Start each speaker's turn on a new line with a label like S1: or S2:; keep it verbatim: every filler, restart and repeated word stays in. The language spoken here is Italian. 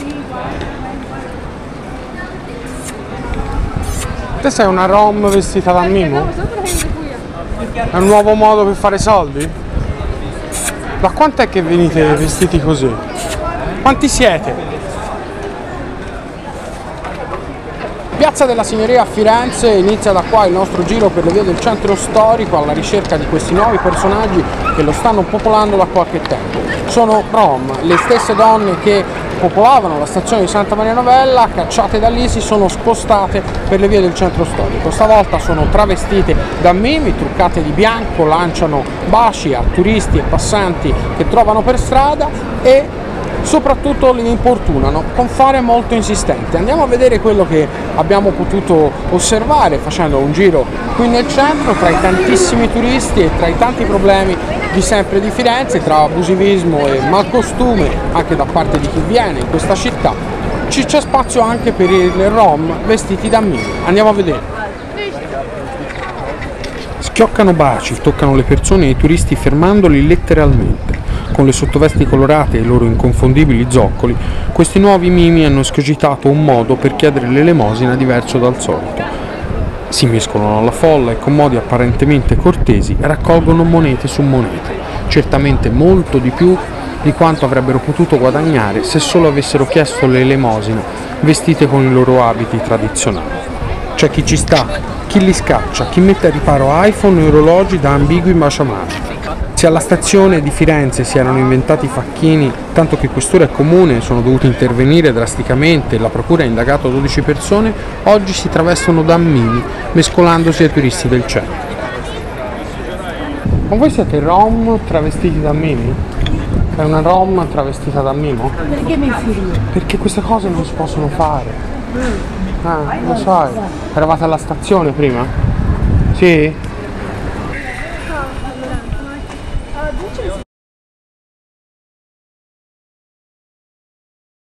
S1: Te sei una rom vestita da mimo? È un nuovo modo per fare soldi? Da quant'è che venite vestiti così? Quanti siete? Piazza della Signoria a Firenze, inizia da qua il nostro giro per le vie del centro storico alla ricerca di questi nuovi personaggi che lo stanno popolando da qualche tempo. Sono rom, le stesse donne che popolavano la stazione di Santa Maria Novella, cacciate da lì si sono spostate per le vie del centro storico. Stavolta sono travestite da mimi, truccate di bianco, lanciano baci a turisti e passanti che trovano per strada e soprattutto li importunano con fare molto insistente. Andiamo a vedere quello che abbiamo potuto osservare facendo un giro qui nel centro tra i tantissimi turisti e tra i tanti problemi di sempre di Firenze, tra abusivismo e malcostume anche da parte di chi viene in questa città. Ci c'è spazio anche per i rom vestiti da mimi. Andiamo a vedere. Schioccano baci, toccano le persone e i turisti fermandoli letteralmente. Con le sottovesti colorate e i loro inconfondibili zoccoli, questi nuovi mimi hanno escogitato un modo per chiedere l'elemosina diverso dal solito. Si mescolano alla folla e con modi apparentemente cortesi raccolgono monete su monete, certamente molto di più di quanto avrebbero potuto guadagnare se solo avessero chiesto l'elemosina vestite con i loro abiti tradizionali. C'è chi ci sta, chi li scaccia, chi mette a riparo iPhone e orologi da ambigui baciamani. Se alla stazione di Firenze si erano inventati facchini, tanto che questura e comune sono dovuti intervenire drasticamente e la procura ha indagato dodici persone, oggi si travestono da mimi, mescolandosi ai turisti del centro. Ma voi siete rom travestiti da mimi? È una rom travestita da mimo?
S2: Perché mi figlio?
S1: Perché queste cose non si possono fare. Ah, lo sai. Eravate alla stazione prima? Sì?